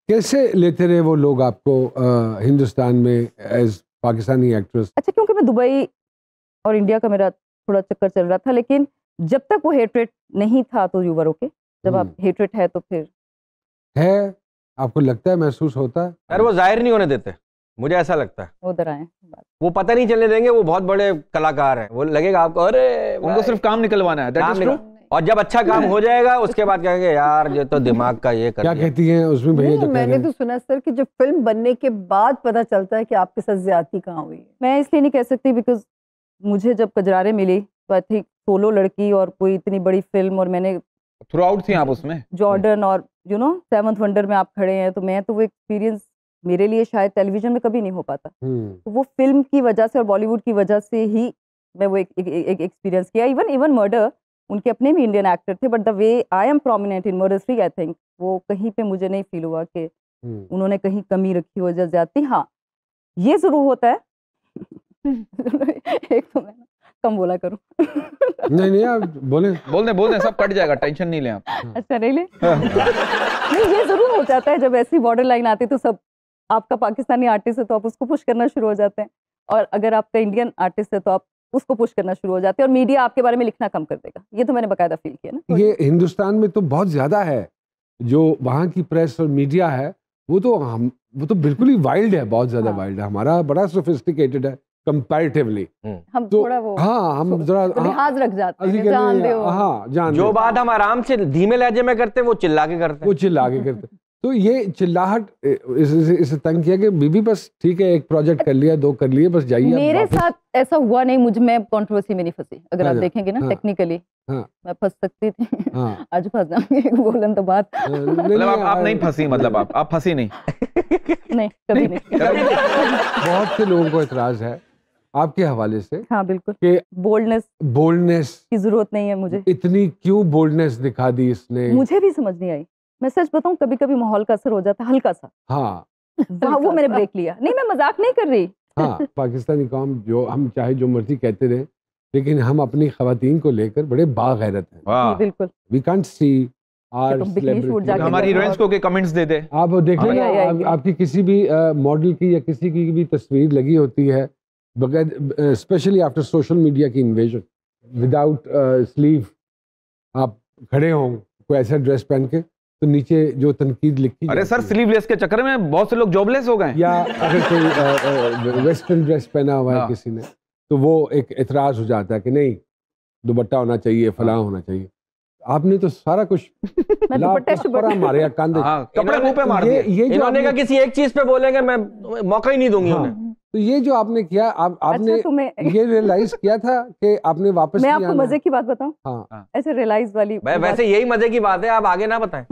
कैसे लेते रहे वो लोग आपको हिंदुस्तान में एज पाकिस्तानी एक्ट्रेस? अच्छा, क्योंकि मैं दुबई और इंडिया का मेरा थोड़ा चक्कर चल रहा था, लेकिन जब तक वो हेटरेट नहीं था तो यू वर ओके। जब आप हेटरेट है तो फिर है, आपको लगता है, महसूस होता है? यार वो जाहिर नहीं होने देते, मुझे ऐसा लगता है। उधर आए वो पता नहीं चलने देंगे वो बहुत बड़े कलाकार हैं, वो लगेगा आपको अरे उनको सिर्फ काम निकलवाना है, दैट इज ट्रू। और जब अच्छा काम हो जाएगा उसके बाद कहेंगे यार ये तो दिमाग का ये कर क्या दिया। कहती हैं उसमें भैया? जो मैंने तो सुना सर कि जब फिल्म बनने के बाद पता चलता है कि आपके साथ ज्यादती कहाँ हुई है। मैं इसलिए नहीं कह सकती बिकॉज मुझे जब कजरारे मिली तो आई थिंक सोलो लड़की और कोई इतनी बड़ी फिल्म, और मैंने थ्रू आउट थी आप उसमें, जॉर्डन और यू नो सेवंथ वंडर में आप खड़े हैं, तो मैं तो वो एक्सपीरियंस मेरे लिए शायद टेलीविजन में कभी नहीं हो पाता। तो वो फिल्म की वजह से और बॉलीवुड की वजह से ही मैं वो एक एक्सपीरियंस किया। इवन मर्डर, उनके अपने भी इंडियन एक्टर थे, but the way I am prominent in murder 3 I think वो कहीं पे मुझे नहीं फील हुआ कि उन्होंने कहीं कमी रखी हो या ज्यादती। हाँ, ये जरूर होता है एक तो मैं कम बोला करूं नहीं आप बोल दे सब कट जाएगा, टेंशन नहीं ले आप। अच्छा नहीं ले नहीं, ये जरूर हो जाता है जब ऐसी बॉर्डर लाइन आती है तो सब, आपका पाकिस्तानी आर्टिस्ट है तो आप उसको पुश करना शुरू हो जाते हैं, और अगर आपका इंडियन आर्टिस्ट है तो आप उसको पुश करना शुरू हो जाते हैं, और मीडिया आपके बारे में लिखना कम कर देगा। ये तो मैंने बकायदा फील किया ना। ये हिंदुस्तान में तो बहुत ज्यादा है, जो वहाँ की प्रेस और मीडिया है वो तो बिल्कुल ही वाइल्ड है, बहुत ज्यादा वाइल्ड है। हमारा बड़ा सोफिस्टिकेटेड है कंपैरेटिवली। हम तो थोड़ा वो हम जरा लिहाज रख जाते हैं, जान दे हो। हाँ, जान जो बात हम आराम से धीमे लहजे में करते वो चिल्ला के करते। तो ये चिल्लाहट इसे तंग किया कि बीबी बस ठीक है, एक प्रोजेक्ट कर लिया, 2 कर लिए, बस जाइए। मेरे साथ ऐसा हुआ नहीं, मैं कंट्रोवर्सी में नहीं फंसी। अगर आप देखेंगे ना टेक्निकली मैं फंस सकती थी, आज फंस जाऊंगी बोलन तो बात। मतलब आप नहीं फंसी, मतलब आप फंसी नहीं? नहीं, कभी नहीं। बहुत से लोगों को इतराज है आपके हवाले से। हाँ बिल्कुल, कि बोल्डनेस की जरूरत नहीं है मुझे। इतनी क्यों बोल्डनेस दिखा दी इसने? मुझे भी समझ नहीं आई। मैं सच बताऊं, कभी कभी माहौल का असर हो जाता है हल्का सा। हाँ वो मैंने ब्रेक लिया। नहीं, मैं मजाक नहीं कर रही। हाँ, पाकिस्तानी कौम, जो हम चाहे जो मर्जी कहते रहे, लेकिन हम अपनी खवातीन को लेकर बड़े बागैरत हैं। बिल्कुल, we can't see our celebrity. हमारी हीरोइंस को के कमेंट्स दे दे। आप देख लेना, आपकी किसी भी मॉडल की या किसी की भी तस्वीर लगी होती है बगैर, स्पेशली आफ्टर सोशल मीडिया की इन्वेजन, विदाउट स्लीव आप खड़े हों कोई ऐसा ड्रेस पहन के, तो नीचे जो तनकीद लिखी, अरे सर स्लीवलेस के चक्कर में बहुत से लोग जॉबलेस हो गए। या अगर कोई वेस्टर्न ड्रेस पहना हुआ है किसी ने, तो वो एक इतराज हो जाता है कि नहीं, दुपट्टा होना चाहिए, फलां होना चाहिए। आपने तो सारा कुछ मारे कंधे, कपड़े मुंह पे मार दिए। ये जो इन्होंने कहा किसी एक चीज पे बोलेंगे, मैं मौका ही नहीं दूंगी उन्हें। तो ये जो आपने किया, आपने अच्छा, ये रियलाइज किया था कि आपने वापस मैं आपको मजे की बात बताऊं? हाँ, ऐसे रियलाइज वाली वैसे यही मजे की बात है, आप आगे ना बताएं।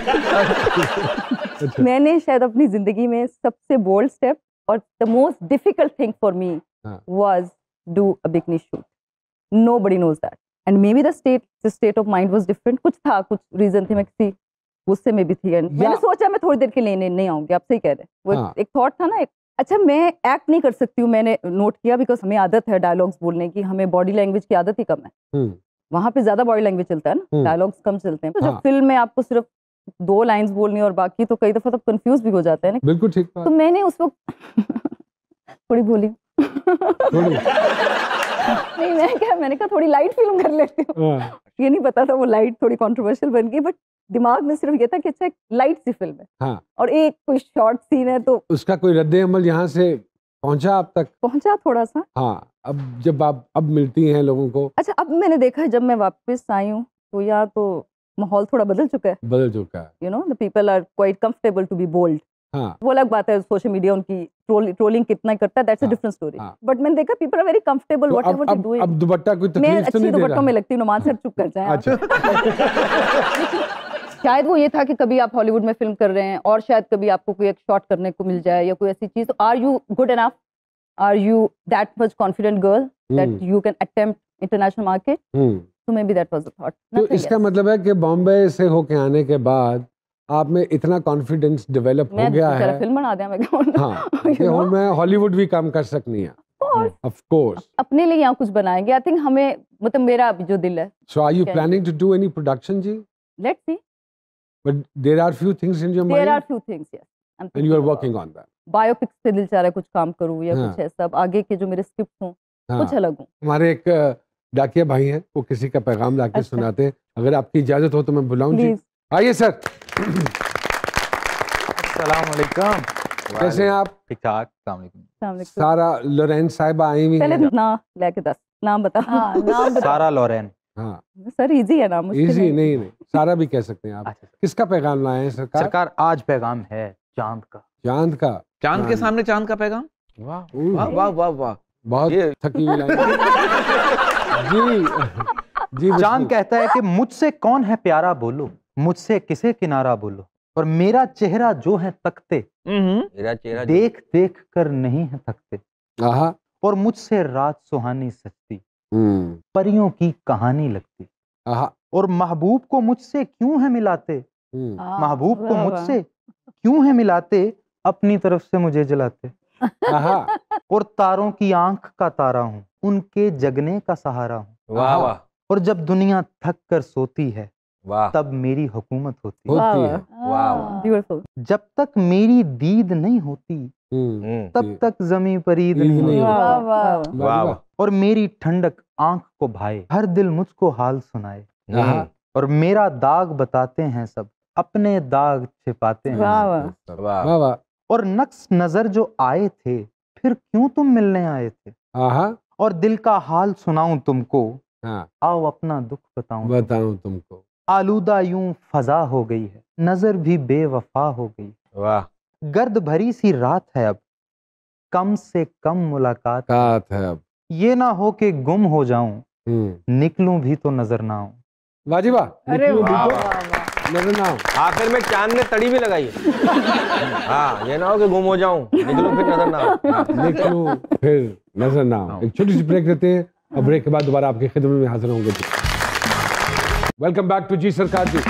मैंने शायद अपनी जिंदगी में सबसे बोल्ड स्टेप और the most difficult thing for me was do a bikini shoot. Nobody knows that, and may be the state of mind was different. कुछ था, कुछ रीजन थे, मैं किसी गुस्से में भी थी, एंड मैंने सोचा मैं थोड़ी देर के लिए नहीं आऊंगी। आप सही कह रहे हैं, वो एक थॉट था ना। अच्छा, मैं एक्ट नहीं कर सकती हूँ, मैंने नोट किया, बिकॉज हमें आदत है डायलॉग्स बोलने की, हमें बॉडी लैंग्वेज की आदत ही कम है। वहां पे ज्यादा बॉडी लैंग्वेज चलता है ना, डायलॉग्स कम चलते हैं। तो जब फिल्म में आपको सिर्फ 2 लाइंस बोलनी और बाकी, तो कई दफा तो कंफ्यूज भी हो जाता है ना। बिल्कुल ठीक। तो मैंने उस वक्त थोड़ी बोली नहीं, मैंने कहा थोड़ी लाइट फिल्म कर लेती हूँ। ये नहीं पता था वो लाइट थोड़ी कंट्रोवर्शियल बन गई, बट दिमाग में सिर्फ ये था कि अच्छा एक लाइट सी फिल्म है। हाँ। और एक कोई शॉर्ट सीन है, तो उसका कोई रद्दे अमल यहाँ से पहुंचा आप तक? पहुंचा थोड़ा सा। हाँ, अब जब आप मिलती हैं लोगों को। अच्छा, अब मैंने देखा है जब मैं वापस आई हूँ तो यहाँ तो माहौल थोड़ा बदल चुका है। You know, the people are quite comfortable to be bold. हाँ। वो अलग बात है, सोशल मीडिया उनकी ट्रोलिंग कितना करता है, that's a different story. But मैंने देखा people are very comfortable whatever they doing. अब दुपट्टा कोई तकलीफ तो नहीं दे रहा? मैं अच्छी दुपट्टों में लगती हूँ, नुमान सर चुप कर जाएं। अच्छा। शायद वो ये था कि कभी आप हॉलीवुड में फिल्म कर रहे हैं और शायद कभी आपको कोई एक शॉट करने को मिल जाए या कोई ऐसी चीज, तो are you good enough, are you that much confident girl that you can attempt international market? तो may be that was the thought. तो इसका मतलब है कि बॉम्बे से होके आने के बाद आप में इतना कॉन्फिडेंस डेवलप हो गया है, फिल्म बना दिया मैं। हाँ, कि मैं हॉलीवुड भी काम कर सकनी है। Of course. अपने लिए यहाँ कुछ बनाएंगे, आई थिंक हमें, मतलब मेरा जो दिल है। So are you planning to do any production जी? Let's see. But there are few things in your mind. There are few things, yes. I'm And you are thinking working about. on that. Biopics पे दिल चाह रहा है कुछ काम करूँ या हाँ. कुछ ऐसा, अब आगे के जो मेरे स्क्रिप्ट हों हाँ. कुछ अलग हों. हमारे एक डाकिया भाई हैं, वो किसी का पैगाम लाके अच्छा. सुनाते हैं. अगर आपकी इजाजत हो तो मैं बुलाऊं जी. प्लीज. आइए सर. अस्सलाम वालेकुम. कैसे हैं आप? ठीक ठाक. अस्सलाम वालेकुम. सारा लोरेंस साहिबा आई हुई पहले हैं. ना लेके 10 नाम बता. हाँ, नाम बता। सारा लॉरेन. हाँ. सर इजी है नाम, मुश्किल इजी नहीं. नहीं नहीं, सारा भी कह सकते हैं आप. अच्छा. किसका पैगाम लाए हैं सरकार? सरकार आज पैगाम है चांद का. चांद का. चांद के सामने चांद का पैगाम. वाह वाह वाह वाह वाह. बहुत ये- थकी हुई लाइन. जी जी. चांद कहता है कि मुझसे कौन है प्यारा बोलो, मुझसे किसे किनारा बोलो, और मेरा चेहरा जो है तकते, मेरा चेहरा देख देख कर नहीं है थकते, आहा. और मुझसे रात सुहानी सजती, हम्म. परियों की कहानी लगती, आहा. और महबूब को मुझसे क्यों है मिलाते, हम्म. हाँ, महबूब को वाह, वाह. मुझसे क्यों है मिलाते, अपनी तरफ से मुझे जलाते, आहा. और तारों की आंख का तारा हूँ, उनके जगने का सहारा हूँ, वाह वाह और जब दुनिया थक कर सोती है वाह. तब मेरी हुकूमत होती है, होती वाह, है. वाह. ब्यूटीफुल. जब तक मेरी दीद नहीं होती हम्म. तब तक जमी पर ईद ईद नहीं नहीं होती, वाह, वाह। वाह वाह. और मेरी ठंडक आंख को भाए, हर दिल मुझको हाल सुनाए, आहा. और मेरा दाग बताते हैं सब, अपने दाग छिपाते हैं वाह, सब। वाह. वाह. हाँ। वाह वाह. और नक्श नजर जो आए थे, फिर क्यों तुम मिलने आए थे, आहा. और दिल का हाल सुनाऊं तुमको, हाँ. आओ अपना दुख बताऊं तुमको। बताऊं तुमको. आलूदा यूं फजा हो गई है, नजर भी बेवफा हो गई, वाह. गर्द भरी सी रात है अब, कम से कम मुलाकात, कात है अब. ये ना हो कि गुम हो जाऊं, हम्म. निकलूं भी तो नजर ना आऊं। वाह जी वाह. अरे निकलूं भी वाह तो वाह वाह। नजर ना आओ. आखिर में चांद ने तड़ी भी लगाई है. हाँ, ये ना हो कि गुम हो जाऊं, निकलूं फिर नजर ना आऊं. निकलूं फिर नजर ना आओ. एक छोटी सी ब्रेक लेते हैं और ब्रेक के बाद दोबारा आपकी खिदमत में हाजिर होंगे. वेलकम बैक टू जी सरकार जी.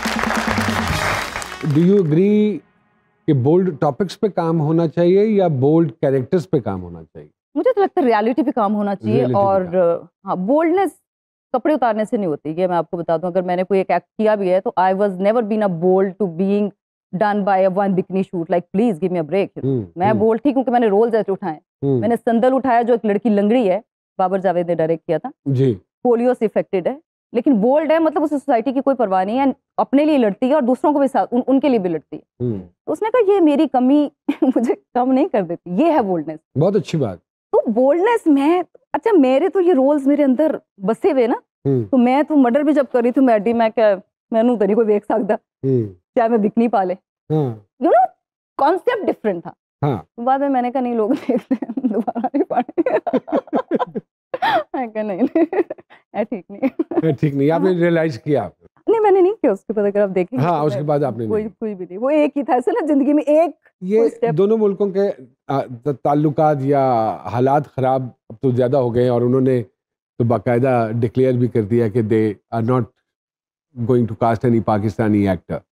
डू यू एग्री कि बोल्ड टॉपिक्स पे काम होना चाहिए या बोल्ड कैरेक्टर्स पे काम होना चाहिए? मुझे तो लगता है रियलिटी पे काम होना चाहिए. Reality पे और हाँ, बोल्डनेस कपड़े उतारने से नहीं होती. ये मैं आपको बता दूं, अगर मैंने कोई एक एक्ट किया भी है तो I was never been a bold to being done by a one bikini shoot. Like please give me a break. मैं बोल्ड थी क्योंकि मैंने रोल्स ऐसे उठाए. मैंने संदल उठाया जो एक लड़की लंगड़ी है, बाबर जावेद ने डायरेक्ट किया था, जी. पोलियो से इफेक्टेड है, लेकिन बोल्ड है, मतलब उसे सोसाइटी की कोई परवाह नहीं है, अपने लिए लड़ती है और दूसरों को भी साथ उनके लिए भी लड़ती है. तो उसने कहा ये मेरी कमी मुझे कम नहीं कर देती, ये है बोल्डनेस. बहुत अच्छी बात. तो बोल्डनेस में अच्छा, मेरे तो ये रोल्स मेरे अंदर बसे हुए ना. तो मैं तो मर्डर भी जब कर रही थी मैडी, मैं क्या मैनू तो नहीं कोई देख सकता चाहे मैं बिकनी पाले. यू नो कॉन्सेप्ट डिफरेंट था. हाँ. बाद में मैंने कहा नहीं लोग देखते हैं, दोबारा नहीं पढ़े. मैं कहा नहीं ठीक नहीं. ठीक नहीं, आपने रियलाइज किया? नहीं मैंने नहीं किया उसके बाद, अगर आप देखें. हाँ, उसके बाद आपने कोई नहीं. कोई भी नहीं, वो एक ही था ऐसे ना जिंदगी में एक. ये step. दोनों मुल्कों के ताल्लुकात या हालात ख़राब अब तो ज़्यादा हो गए हैं और उन्होंने तो बाकायदा डिक्लेयर भी कर दिया कि they are not going to cast any Pakistani actor.